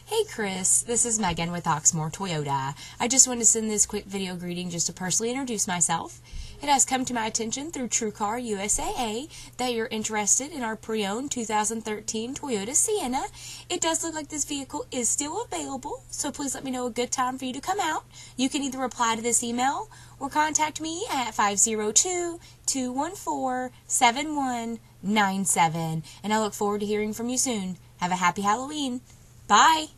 Hey Chris, this is Megan with Oxmoor Toyota. I just wanted to send this quick video greeting just to personally introduce myself. It has come to my attention through TrueCar USAA that you're interested in our pre-owned 2013 Toyota Sienna. It does look like this vehicle is still available, so please let me know a good time for you to come out. You can either reply to this email or contact me at 502-214-7197, and I look forward to hearing from you soon. Have a happy Halloween. Bye!